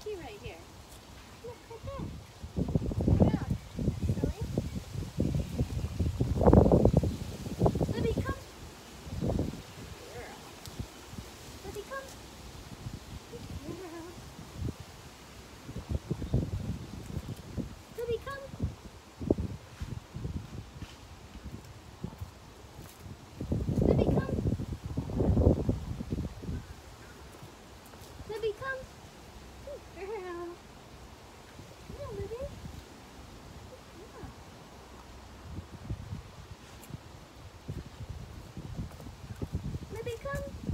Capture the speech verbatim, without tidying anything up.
monkey right here. Look at that. Yeah. Silly. Libby, come. Girl. Libby, come. Girl. Libby, come. Libby, come. Libby, come. Good girl. Yeah, Libby. Yeah. Libby, come.